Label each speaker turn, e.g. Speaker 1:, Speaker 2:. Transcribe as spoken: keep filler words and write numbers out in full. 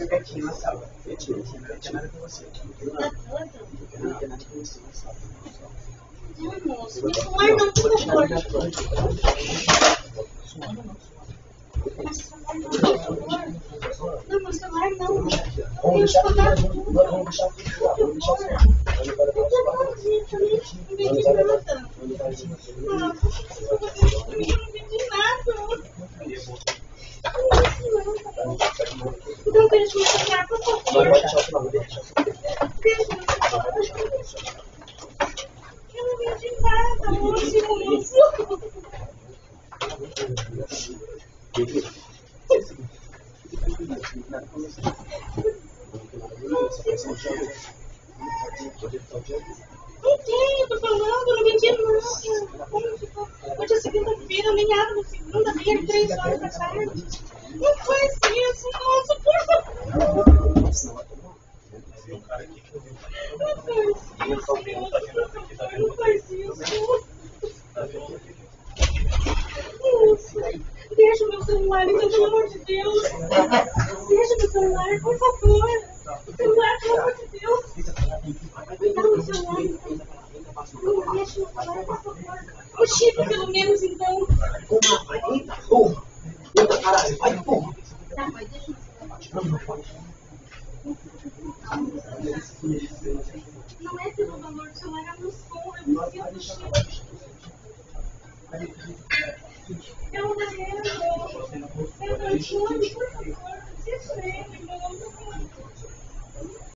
Speaker 1: quietinho na sala. Quietinho, assim, não tem nada com você.
Speaker 2: Tá doido?
Speaker 1: Não tem nada com você na sala.
Speaker 2: Não, moço, meu celular não, por favor. Mas celular não, por favor. Não, meu celular não. Eu deixo pagar tudo. Vamos deixar aqui, vamos deixar aqui. Eu não vendi nada. Não, eu não vendi nada. Então deixa eu chegar, por favor. Deixa eu chegar. Eu não vendi nada, moço, moço. Não tenho, tô falando, eu não vendi nada. Hoje é segunda-feira, eu nem abro segunda-feira, três horas da tarde. Não faz isso, moço, por favor. Não faz isso, moço, não faz isso. Moço, deixa o meu celular, então, pelo amor de Deus. Deixa meu celular, por favor. Celular, pelo amor de Deus. Dá meu celular, então. Não, deixa meu celular, por favor. O chip, pelo menos, então.